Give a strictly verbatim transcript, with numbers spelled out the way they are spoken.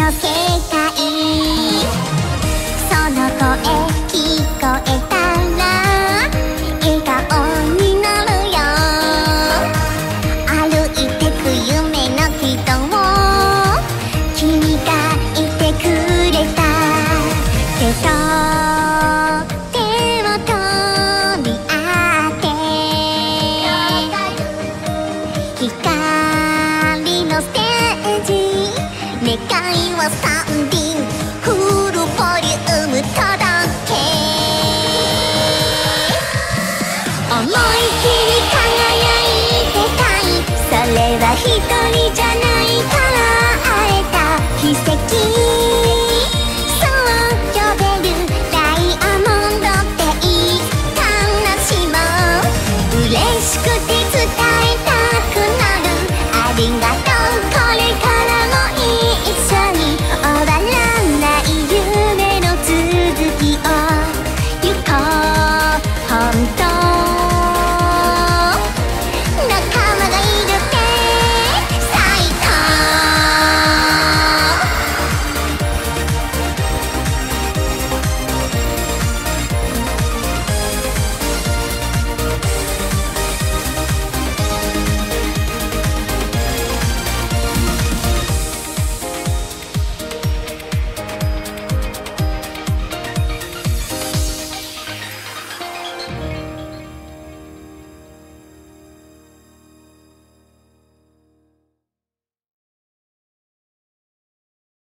の世界、その声聞こえたら笑顔になるよ。歩いてく夢の人を君がいてくれた。手と手を取り合って光のステージ、願いは三輪フルボリューム届け。思い切り輝いてたい、それは一人じゃない。